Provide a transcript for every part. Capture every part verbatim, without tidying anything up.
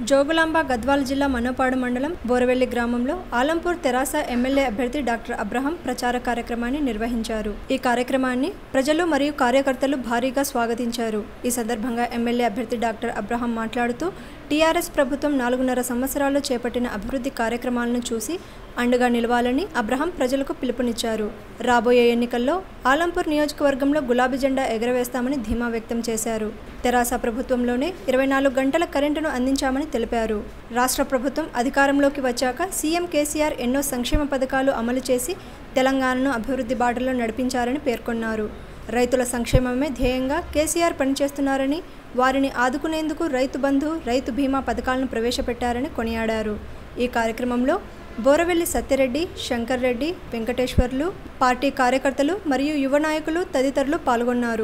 జోగులాంబ గద్వాల జిల్లా మనోపాడు మండలం బోరవెల్లి గ్రామంలో ఆలంపూర్ తెరాస ఎమ్మెల్యే అభ్యర్థి డాక్టర్ అబ్రహం ప్రచార కార్యక్రమాన్ని నిర్వహించారు। ఈ కార్యక్రమాన్ని ప్రజలు మరియు కార్యకర్తలు భారీగా స్వాగతించారు। ఈ సందర్భంగా ఎమ్మెల్యే అభ్యర్థి డాక్టర్ అబ్రహం మాట్లాడుతూ టీఆర్ఎస్ ప్రభుత్వం నాలుగున్నర సంవత్సరాలు చేపట్టిన అభివృద్ధి కార్యక్రమాలను చూసి అండగా నిలవాలని అబ్రహం ప్రజలకు పిలుపునిచ్చారు। రాబోయే ఎన్నికల్లో ఆలంపూర్ నియోజకవర్గంలో గులాబీ జెండా ఎగరవేస్తామని ధీమా వ్యక్తం చేశారు। తెరాస ప్రభుత్వంలోనే ఇరవై నాలుగు గంటల కరెంటును అందించామని తెలిపారు। రాష్ట్ర ప్రభుత్వం అధికారంలోకి వచ్చాక సీఎం కేసీఆర్ ఎన్నో సంక్షేమ పథకాలు అమలు చేసి తెలంగాణను అభివృద్ధి బాటలో నడిపించారని పేర్కొన్నారు। రైతుల సంక్షేమమే ధ్యేయంగా కేసీఆర్ పనిచేస్తున్నారని, వారిని ఆదుకునేందుకు రైతు బంధు, రైతు బీమా పథకాలను ప్రవేశపెట్టారని కొనియాడారు। ఈ కార్యక్రమంలో బోరవెల్లి సత్యరెడ్డి, శంకర్ రెడ్డి, వెంకటేశ్వర్లు, పార్టీ కార్యకర్తలు మరియు యువ నాయకులు తదితరులు పాల్గొన్నారు।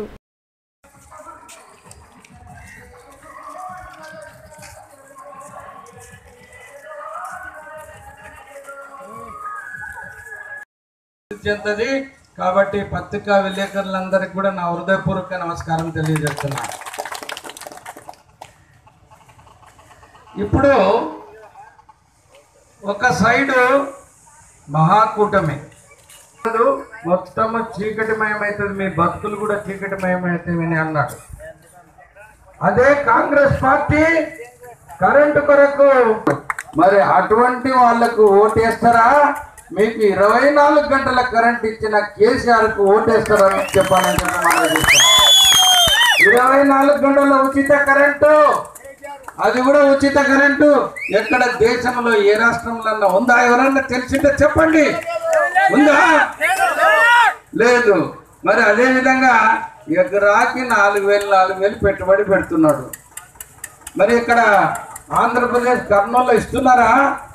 కాబట్టి పత్రికా విలేకరులందరికీ కూడా నా హృదయపూర్వక నమస్కారం తెలియజేస్తున్నా। ఇప్పుడు ఒక సైడు మహాకూటమి మొత్తం చీకటిమయమైతుంది, మీ బతుకులు కూడా చీకటిమయమైతాయని అన్నాడు। అదే కాంగ్రెస్ పార్టీ కరెంటు కొరకు మరి అటువంటి వాళ్లకు ఓటేస్తారా? మీకు ఇరవై నాలుగు గంటల కరెంట్ ఇచ్చిన కేసీఆర్ కు ఓటేస్తారని చెప్పాలని చెప్పి ఇరవై నాలుగు గంటల ఉచిత కరెంటు, అది కూడా ఉచిత కరెంటు ఎక్కడ దేశంలో ఏ రాష్ట్రంలో ఉందా? ఎవరన్నా తెలిసిందే చెప్పండి, ఉందా? లేదు। మరి అదే విధంగా ఎకరాకి నాలుగు వేలు నాలుగు వేలు పెట్టుబడి పెడుతున్నాడు। మరి ఇక్కడ ఆంధ్రప్రదేశ్ కర్నూలులో ఇస్తున్నారా?